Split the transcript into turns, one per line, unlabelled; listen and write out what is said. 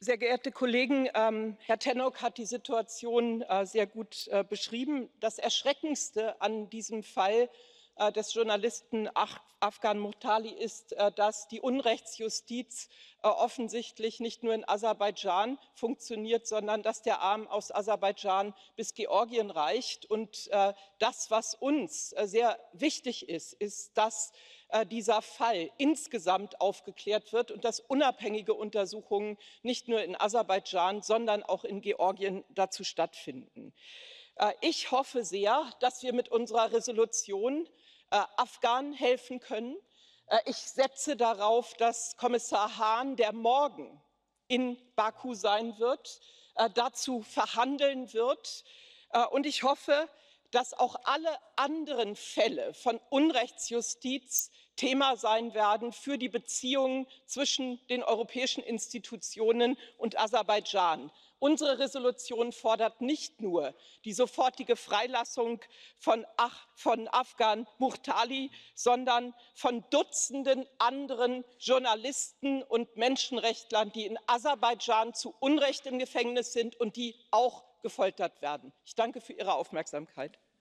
Sehr geehrte Kollegen, Herr Tannock hat die Situation sehr gut beschrieben. Das Erschreckendste an diesem Fall des Journalisten Afgan Mukhtarli ist, dass die Unrechtsjustiz offensichtlich nicht nur in Aserbaidschan funktioniert, sondern dass der Arm aus Aserbaidschan bis Georgien reicht. Und das, was uns sehr wichtig ist, ist, dass dieser Fall insgesamt aufgeklärt wird und dass unabhängige Untersuchungen nicht nur in Aserbaidschan, sondern auch in Georgien dazu stattfinden. Ich hoffe sehr, dass wir mit unserer Entschließung Afghanen helfen können. Ich setze darauf, dass Kommissar Hahn, der morgen in Baku sein wird, dazu verhandeln wird. Und ich hoffe, dass auch alle anderen Fälle von Unrechtsjustiz Thema sein werden für die Beziehungen zwischen den europäischen Institutionen und Aserbaidschan. Unsere Entschließung fordert nicht nur die sofortige Freilassung von Afgan Mukhtarli, sondern von Dutzenden anderen Journalisten und Menschenrechtlern, die in Aserbaidschan zu Unrecht im Gefängnis sind und die auch gefoltert werden. Ich danke für Ihre Aufmerksamkeit.